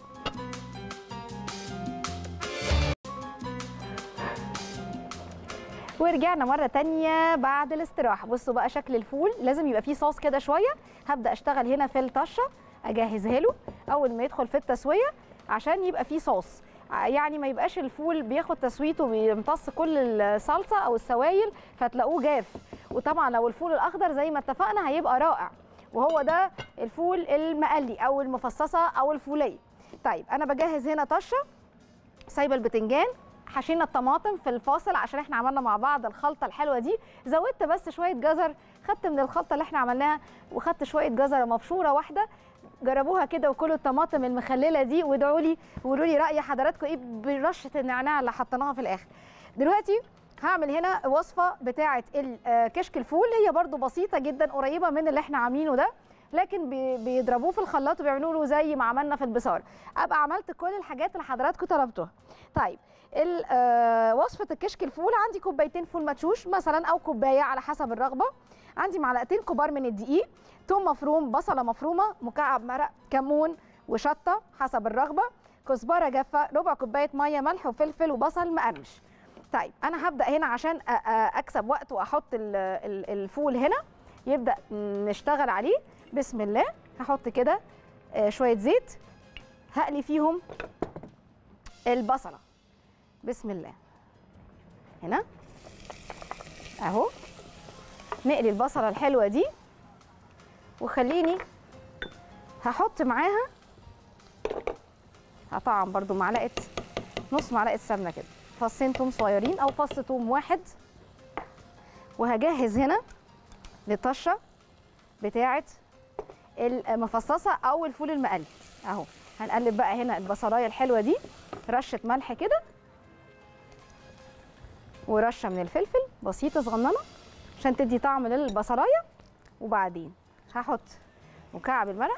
ورجعنا مرة تانية بعد الاستراحة. بصوا بقى شكل الفول لازم يبقى فيه صوص كده شوية. هبدأ اشتغل هنا في الطشة، اجهزها له اول ما يدخل في التسوية عشان يبقى فيه صوص، يعني ما يبقاش الفول بياخد تسويته وبيمتص كل الصلصة او السوائل فتلاقوه جاف. وطبعا لو الفول الاخضر زي ما اتفقنا هيبقى رائع، وهو ده الفول المقلي او المفصصة او الفولية. طيب انا بجهز هنا طشة، سايبة البتنجان، حشينا الطماطم في الفاصل عشان احنا عملنا مع بعض الخلطه الحلوه دي. زودت بس شويه جزر، خدت من الخلطه اللي احنا عملناها وخدت شويه جزره مبشوره واحده. جربوها كده وكلوا الطماطم المخلله دي وادعوا لي وقولوا لي راي حضراتكم ايه برشه النعناع اللي حطيناها في الاخر. دلوقتي هعمل هنا وصفه بتاعه كشك الفول، هي برده بسيطه جدا قريبه من اللي احنا عاملينه ده، لكن بيضربوه في الخلاط وبيعملوا له زي ما عملنا في البصار. ابقى عملت كل الحاجات اللي حضراتكم طلبتوها. طيب وصفه الكشك الفول، عندي كوبايتين فول مدشوش مثلا او كوبايه على حسب الرغبه، عندي معلقتين كبار من الدقيق، ثوم مفروم، بصله مفرومه، مكعب مرق، كمون وشطه حسب الرغبه، كزبره جافه، ربع كوبايه ميه، ملح وفلفل وبصل مقرمش. طيب انا هبدا هنا عشان اكسب وقت واحط الفول هنا يبدا نشتغل عليه. بسم الله. هحط كده شويه زيت، هقلي فيهم البصله. بسم الله. هنا اهو نقلي البصله الحلوه دي، وخليني هحط معاها، هطعم برضو نص معلقه سمنه كده، فصين توم صغيرين او فص توم واحد، وهجهز هنا للطشه بتاعه المفصصه او الفول المقلي. اهو هنقلب بقى هنا البصلايه الحلوه دي، رشه ملح كده ورشه من الفلفل بسيطه صغننه عشان تدي طعم للبصلايه، وبعدين هحط مكعب المرق،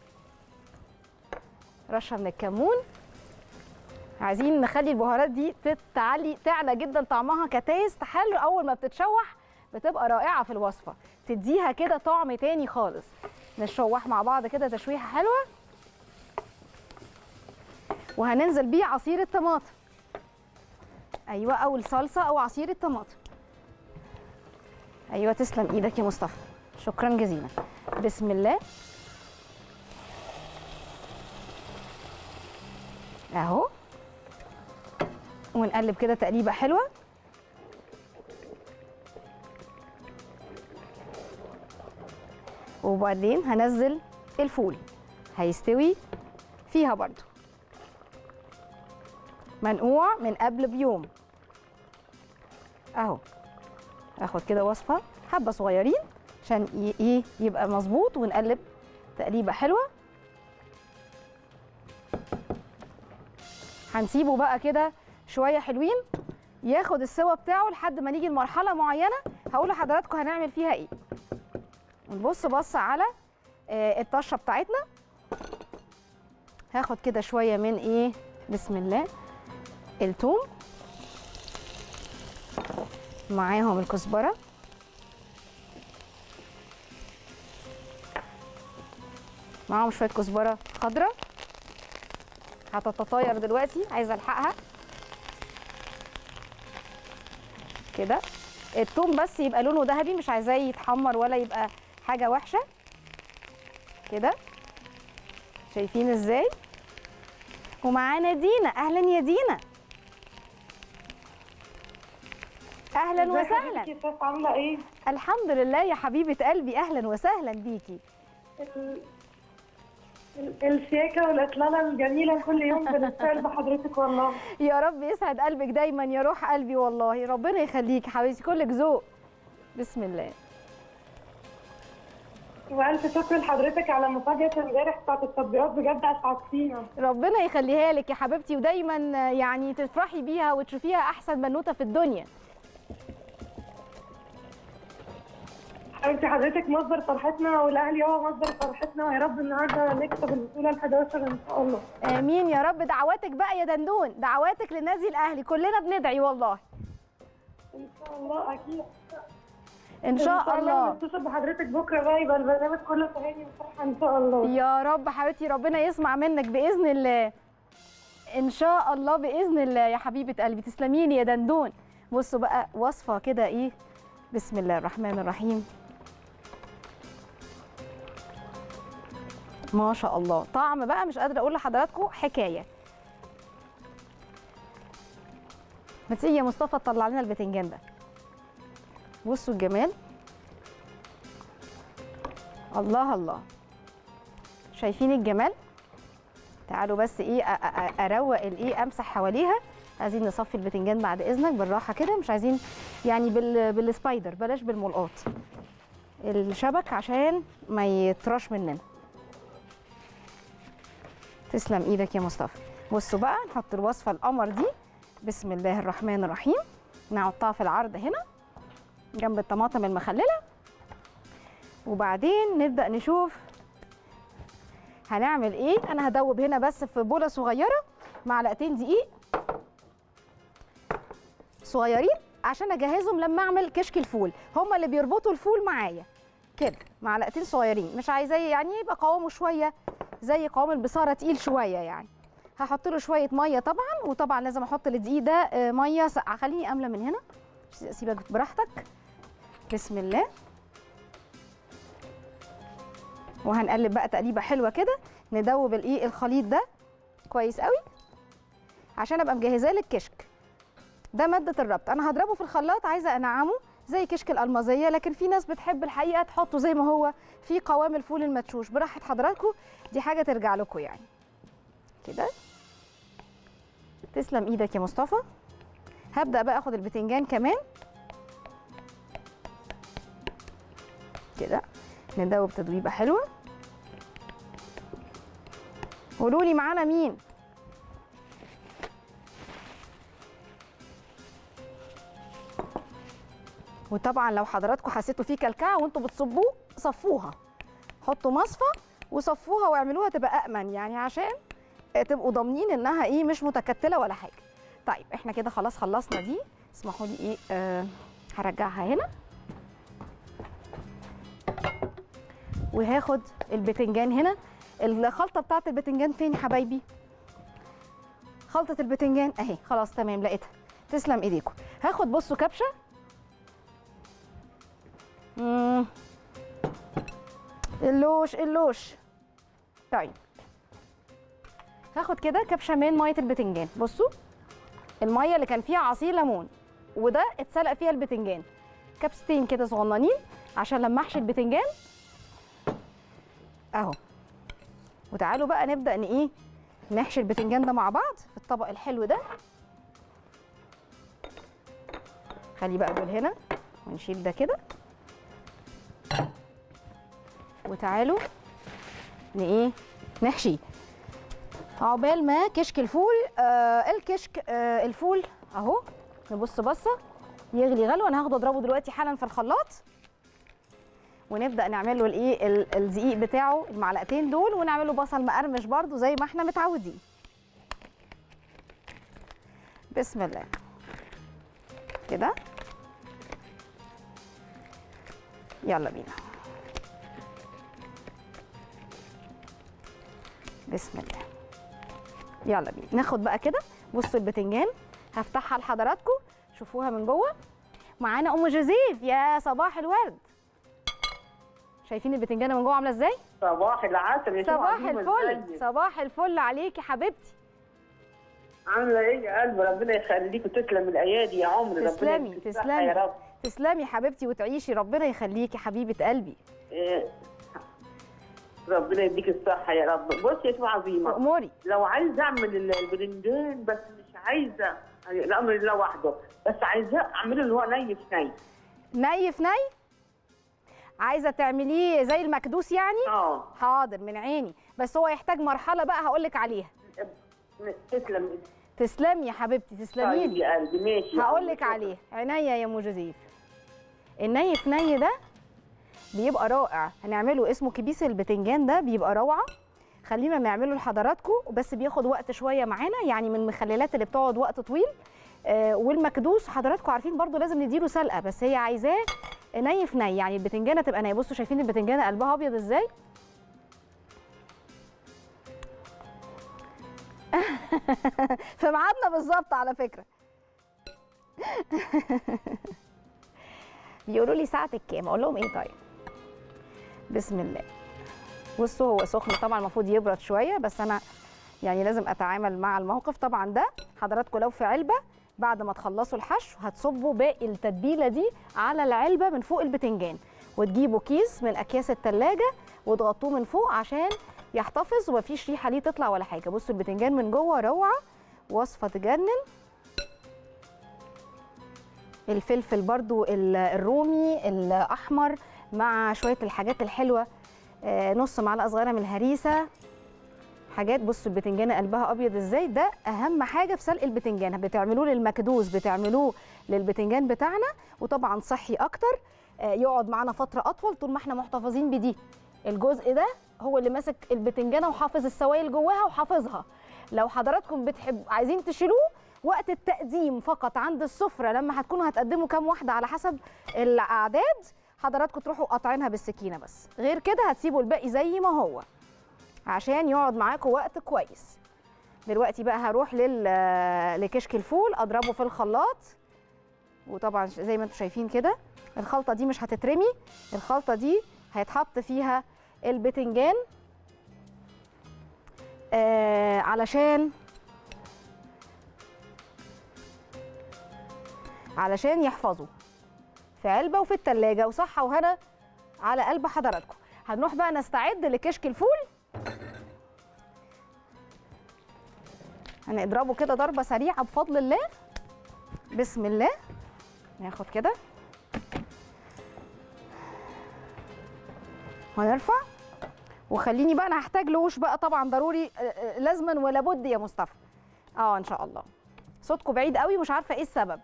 رشه من الكمون. عايزين نخلي البهارات دي تعلى جدا طعمها كتيست حلو، اول ما بتتشوح بتبقى رائعه في الوصفه، تديها كده طعم تاني خالص. نشوح مع بعض كده تشويحه حلوه، وهننزل بيه عصير الطماطم. ايوه او الصلصه او عصير الطماطم. ايوه تسلم ايدك يا مصطفى، شكرا جزيلا. بسم الله. اهو ونقلب كده تقليبه حلوه. وبعدين هنزل الفول هيستوي فيها برضو، منقوع من قبل بيوم. اهو اخد كده وصفه حبه صغيرين عشان يبقى مظبوط، ونقلب تقليبه حلوه. هنسيبه بقى كده شويه حلوين ياخد السوا بتاعه لحد ما نيجي لمرحله معينه هقول لحضراتكم هنعمل فيها ايه. ونبص بص على الطشه بتاعتنا. هاخد كده شويه من بسم الله الثوم، معاهم الكزبره، معاهم شويه كزبره خضراء هتتطاير دلوقتي، عايزه الحقها كده. الثوم بس يبقى لونه ذهبي، مش عايزاه يتحمر ولا يبقى حاجه وحشه كده. شايفين ازاي؟ ومعانا دينا. اهلا يا دينا. اهلا وسهلا. كيفك عامله ايه؟ الحمد لله يا حبيبه قلبي، اهلا وسهلا بيكي. الشياكه والاطلاله الجميله كل يوم بنتفائل بحضرتك والله. يا رب يسعد قلبك دايما يا روح قلبي والله، ربنا يخليكي حبيبتي، كلك ذوق. بسم الله. والف شكر لحضرتك على مفاجاه امبارح بتاعت التطبيقات، بجد اسعدتينا. ربنا يخليها لك يا حبيبتي، ودايما يعني تفرحي بيها وتشوفيها احسن بنوته في الدنيا. حبيبتي حضرتك مصدر فرحتنا، والاهلي هو مصدر فرحتنا، ويا رب النهارده نكسب البطوله ال11 ان شاء الله. امين يا رب. دعواتك بقى يا دندون، دعواتك للنادي الاهلي، كلنا بندعي والله. ان شاء الله اكيد. ان شاء الله. نتصل بحضرتك بكره بقى يبقى البرنامج كله تهاني وفرحه ان شاء الله. يا رب حبيبتي، ربنا يسمع منك باذن الله. ان شاء الله باذن الله يا حبيبه قلبي، تسلمي لي يا دندون. بصوا بقى وصفه كده ايه، بسم الله الرحمن الرحيم. ما شاء الله، طعم بقى مش قادره اقول لحضراتكم حكايه. ما تيجي يا مصطفى تطلع لنا البتنجان ده. بصوا الجمال، الله الله، شايفين الجمال؟ تعالوا بس ايه اروق الايه، امسح حواليها. عايزين نصفي البتنجان بعد اذنك بالراحه كده، مش عايزين يعني بالسبايدر، بلاش بالملقاط الشبك عشان ما يطرش مننا. تسلم ايدك يا مصطفى. بصوا بقى نحط الوصفه القمر دي، بسم الله الرحمن الرحيم. نحطها في العرض هنا جنب الطماطم المخلله، وبعدين نبدا نشوف هنعمل ايه. انا هدوب هنا بس في بوله صغيره معلقتين دقيق صغيرين عشان اجهزهم لما اعمل كشك الفول، هما اللي بيربطوا الفول معايا كده. معلقتين صغيرين، مش عايزاه يعني يبقى قوامه شويه زي قوام البصاره، تقيل شويه يعني. هحط له شويه ميه طبعا، وطبعا لازم احط للدقيق ده ميه ساقعه. خليني املى من هنا، سيبك براحتك. بسم الله. وهنقلب بقى تقليبه حلوه كده، ندوب الايه الخليط ده كويس قوي عشان ابقى مجهزاه للكشك. ده ماده الربط، انا هضربه في الخلاط، عايزه انعمه زي كشك الالمازيه، لكن في ناس بتحب الحقيقه تحطه زي ما هو في قوام الفول المدشوش، براحه حضراتكم، دي حاجه ترجع لكم يعني كده. تسلم ايدك يا مصطفى. هبدا بقى اخد البتنجان كمان كده، ندوب تدويبه حلوه. قولوا لي معانا مين؟ وطبعا لو حضراتكم حسيتوا فيه كلكعه وانتوا بتصبوه صفوها، حطوا مصفى وصفوها واعملوها تبقى امن يعني، عشان تبقوا ضامنين انها ايه مش متكتله ولا حاجه. طيب احنا كده خلاص خلصنا دي. اسمحوا لي ايه هرجعها هنا، وهاخد البتنجان هنا. الخلطه بتاعت البتنجان فين يا حبايبي؟ خلطه البتنجان اهي، خلاص تمام لقيتها. تسلم ايديكم. هاخد بصوا كبشه اللوش. طيب هاخد كده كبشه من ميه البتنجان. بصوا الميه اللي كان فيها عصير ليمون وده اتسلق فيها البتنجان، كبستين كده صغننين عشان لما احشي البتنجان اهو. وتعالوا بقى نبدا نحشي البتنجان ده مع بعض في الطبق الحلو ده. خلي بقى دول هنا ونشيل ده كده، وتعالوا نحشي عقبال ما كشك الفول الفول اهو. نبص بصه يغلي غلوه. انا هاخده اضربه دلوقتي حالا في الخلاط، ونبدا نعمل له الدقيق بتاعه المعلقتين دول، ونعمل له بصل مقرمش برده زي ما احنا متعودين. بسم الله كده، يلا بينا. بسم الله، يلا بينا ناخد بقى كده. بصوا البتنجان هفتحها لحضراتكم شوفوها من جوه. معانا ام جوزيف، يا صباح الورد. شايفين البتنجانه من جوه عامله ازاي؟ صباح العسل يا صباح الفل. صباح الفل عليكي حبيبتي. عامله ايه يا قلب؟ ربنا يخليك وتسلم الايادي يا عمري. تسلمي تسلمي يا رب. تسلمي حبيبتي وتعيشي، ربنا يخليكي حبيبه قلبي. ربنا يديك الصحه يا رب. بصي يا شيخ عظيمه، اموري. لو عايزه اعمل البرنجان بس مش عايزه يعني الامر لوحده، بس عايزاه اعمله اللي هو ني في ني. ني في ني؟ عايزه تعمليه زي المكدوس يعني؟ حاضر من عيني، بس هو يحتاج مرحله بقى هقول لك عليها. تسلمي يا حبيبتي، تسلمي لي يا قلبي. ماشي هقول لك عليه. عينيا يا ام جوزيف. الني في ني ده بيبقى رائع، هنعمله اسمه كبيس البتنجان، ده بيبقى روعه. خلينا نعمله لحضراتكم، بس بياخد وقت شويه معانا، يعني من المخللات اللي بتقعد وقت طويل. والمكدوس حضراتكم عارفين برضو لازم نديله سلقه، بس هي عايزاه ني في ني، يعني البتنجانه تبقى نيه. بصوا شايفين البتنجانه قلبها ابيض ازاي؟ في ميعادنا بالظبط على فكره. بيقولوا لي ساعتك كام؟ اقول لهم ايه؟ طيب بسم الله. بصوا هو سخن طبعا، المفروض يبرد شويه، بس انا يعني لازم اتعامل مع الموقف. طبعا ده حضراتكم لو في علبه بعد ما تخلصوا الحشو هتصبوا باقي التتبيله دي على العلبه من فوق البتنجان، وتجيبوا كيس من اكياس التلاجة وتغطوه من فوق عشان يحتفظ ومفيش ريحه ليه تطلع ولا حاجه. بصوا البتنجان من جوه روعه، وصفه تجنن. الفلفل برضو الرومي الاحمر مع شويه الحاجات الحلوه، نص معلقه صغيره من الهريسه، حاجات. بصوا البتنجانه قلبها ابيض ازاي، ده اهم حاجه في سلق البتنجان. بتعملوه للمكدوس، بتعملوه للبتنجان بتاعنا، وطبعا صحي اكتر، يقعد معانا فتره اطول طول ما احنا محتفظين بدي. الجزء ده هو اللي ماسك البتنجانه وحافظ السوائل جواها وحافظها. لو حضراتكم عايزين تشيلوه وقت التقديم فقط عند السفره، لما هتكونوا هتقدموا كام واحده على حسب الاعداد، حضراتكم تروحوا قاطعينها بالسكينه بس. غير كده هتسيبوا الباقي زي ما هو عشان يقعد معاكم وقت كويس. دلوقتي بقى هروح لكشك الفول اضربه في الخلاط، وطبعا زي ما انتم شايفين كده الخلطه دي مش هتترمي، الخلطه دي هيتحط فيها البتنجان علشان يحفظوا في علبه وفي التلاجة، وصحه وهنا على قلب حضراتكم. هنروح بقى نستعد لكشك الفول، هنضربه كده ضربه سريعه بفضل الله. بسم الله. ناخد كده ونرفع، وخليني بقى، انا هحتاج لوش بقى طبعا ضروري لازما ولا بد يا مصطفى. ان شاء الله. صوتكم بعيد قوي مش عارفه ايه السبب.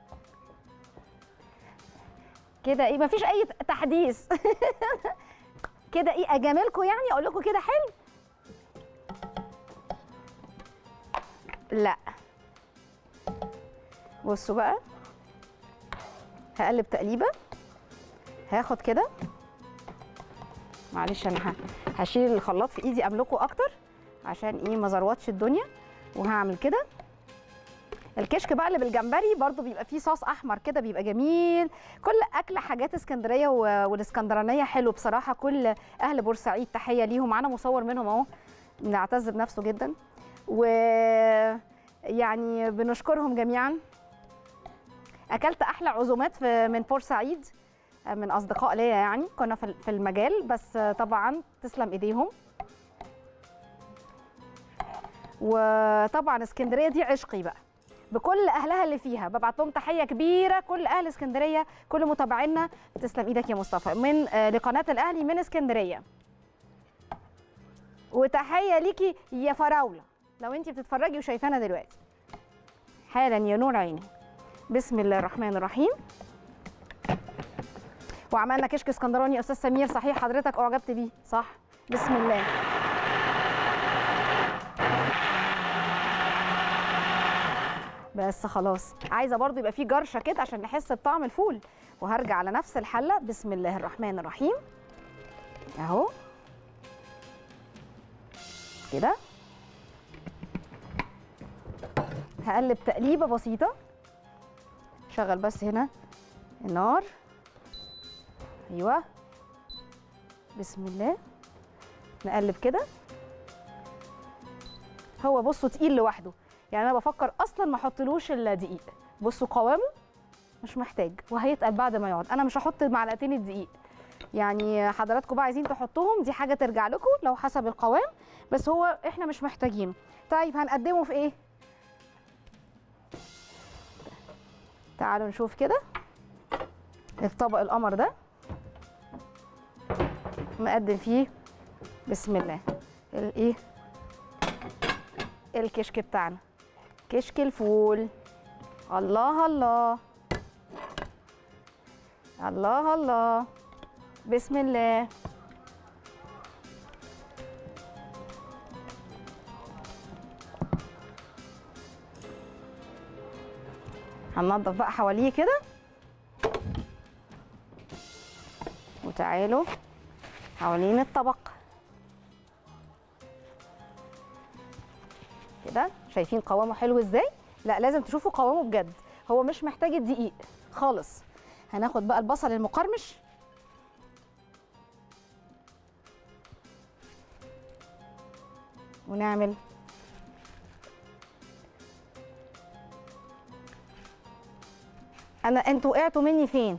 كده ايه؟ مفيش اي تحديث. كده ايه اجاملكم يعني؟ اقول لكم كده حلو؟ لا. بصوا بقى، هقلب تقليبه، هاخد كده، معلش انا هشيل الخلاط في ايدي قبلكم اكتر عشان ايه ما زروتش الدنيا، وهعمل كده. الكشك بقى اللي بالجمبري برضو بيبقى فيه صوص احمر كده، بيبقى جميل. كل اكل حاجات اسكندريه والاسكندرانيه حلو بصراحه. كل اهل بورسعيد تحيه ليهم، معانا مصور منهم اهو بنعتز بنفسه جدا، ويعني بنشكرهم جميعا. اكلت احلى عزومات من بورسعيد من اصدقاء ليا، يعني كنا في المجال، بس طبعا تسلم ايديهم. وطبعا اسكندريه دي عشقي بقى بكل اهلها اللي فيها، ببعت لهم تحيه كبيره كل اهل اسكندريه، كل متابعينا. تسلم ايدك يا مصطفى من لقناه الاهلي من اسكندريه. وتحيه ليكي يا فراوله لو انت بتتفرجي وشايفانا دلوقتي حالا يا نور عيني. بسم الله الرحمن الرحيم. وعملنا كشك اسكندراني يا استاذ سمير، صحيح حضرتك اعجبت بيه؟ صح. بسم الله. بس خلاص، عايزه برضو يبقى فيه جرشه كده عشان نحس بطعم الفول. وهرجع على نفس الحله. بسم الله الرحمن الرحيم. اهو كده، هقلب تقليبه بسيطه. شغل بس هنا النار. ايوه بسم الله. نقلب كده. هو بصوا تقيل لوحده، يعني انا بفكر اصلا ما احطلوش الدقيق. بصوا قوامه مش محتاج، وهيتقل بعد ما يقعد. انا مش هحط معلقتين الدقيق، يعني حضراتكم بقى عايزين تحطوهم، دي حاجه ترجع لكم لو حسب القوام، بس هو احنا مش محتاجينه. طيب هنقدمه في ايه؟ تعالوا نشوف كده الطبق القمر ده مقدم فيه بسم الله الايه الكشك بتاعنا، كشك الفول. الله الله الله الله، بسم الله. هننضف بقى حواليه كده، وتعالوا حوالين الطبق كده. شايفين قوامه حلو ازاي؟ لا لازم تشوفوا قوامه بجد، هو مش محتاج الدقيق خالص. هناخد بقى البصل المقرمش ونعمل انتوا وقعتوا مني فين؟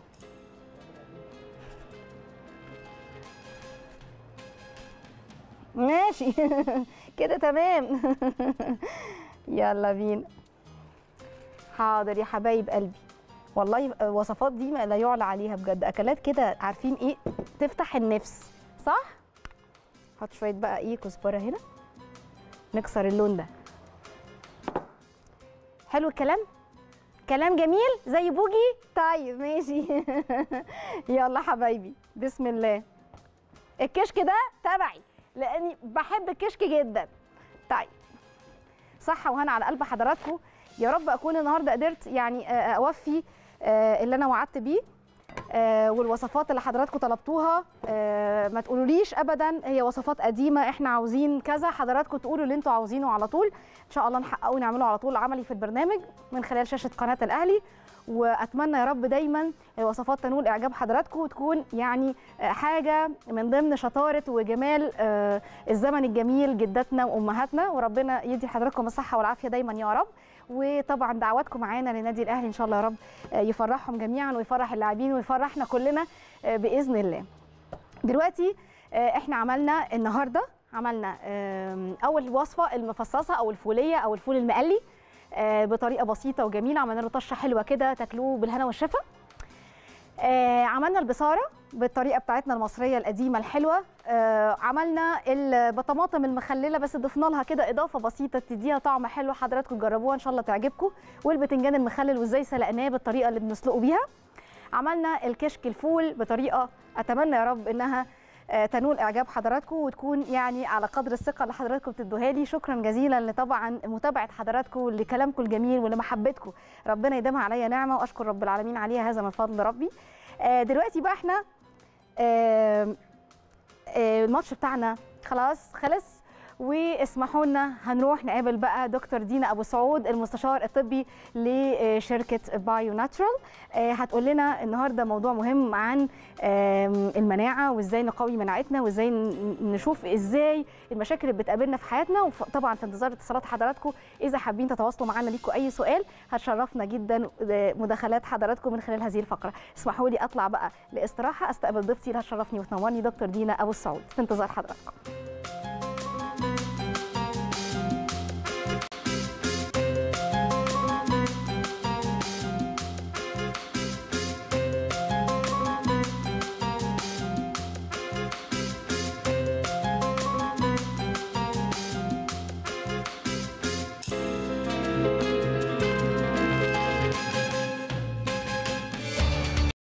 ماشي كده تمام. يلا بينا. حاضر يا حبايب قلبي، والله الوصفات دي لا يعلى عليها بجد، اكلات كده عارفين ايه تفتح النفس، صح؟ حط شويه بقى ايه كزبره هنا، نكسر اللون ده. حلو الكلام؟ كلام جميل زي بوجي. طيب ماشي. يلا حبايبي بسم الله. الكشك ده تبعي لاني بحب الكشك جدا. طيب صحه وهنا على قلب حضراتكم، يا رب اكون النهارده قدرت يعني اوفي اللي انا وعدت بيه، والوصفات اللي حضراتكم طلبتوها ما تقولوليش ابدا هي وصفات قديمه احنا عاوزين كذا، حضراتكم تقولوا اللي انتوا عاوزينه على طول ان شاء الله نحققه ونعمله على طول عملي في البرنامج من خلال شاشه قناه الاهلي. واتمنى يا رب دايما الوصفات تنول اعجاب حضراتكم وتكون يعني حاجه من ضمن شطاره وجمال الزمن الجميل جداتنا وامهاتنا، وربنا يدي حضراتكم الصحه والعافيه دايما يا رب. وطبعا دعواتكم معانا لنادي الاهلي ان شاء الله يا رب يفرحهم جميعا ويفرح اللاعبين ويفرحنا كلنا باذن الله. دلوقتي احنا عملنا النهارده اول وصفه المفصصه او الفوليه او الفول المقلي بطريقه بسيطه وجميله، عملنا له طشه حلوه كده تاكلوه بالهنا والشفا. عملنا البصاره بالطريقه بتاعتنا المصريه القديمه الحلوه. عملنا الطماطم المخلله بس ضفنا لها كده اضافه بسيطه تديها طعم حلو، حضراتكم تجربوها ان شاء الله تعجبكم. والبتنجان المخلل وازاي سلقناه بالطريقه اللي بنسلقه بيها. عملنا الكشك الفول بطريقه اتمنى يا رب انها تنول اعجاب حضراتكم وتكون يعني على قدر الثقه اللي حضراتكم بتدوها لي. شكرا جزيلا لطبعا متابعه حضراتكم لكلامكم الجميل ولمحبتكم، ربنا يديمها عليا نعمه واشكر رب العالمين عليها، هذا من فضل ربي. دلوقتي بقى احنا الماتش بتاعنا خلاص خلص، واسمحوا لنا هنروح نقابل بقى دكتور دينا ابو سعود المستشار الطبي لشركه بايو ناتشرال. هتقول لنا النهارده موضوع مهم عن المناعه وازاي نقوي مناعتنا وازاي نشوف ازاي المشاكل اللي بتقابلنا في حياتنا. وطبعا في انتظار اتصالات حضراتكم، اذا حابين تتواصلوا معنا ليكم اي سؤال هتشرفنا جدا مداخلات حضراتكم من خلال هذه الفقره. اسمحوا لي اطلع بقى لاستراحه استقبل ضيفتي اللي هتشرفني وتنورني دكتور دينا ابو سعود، في انتظار حضراتكم.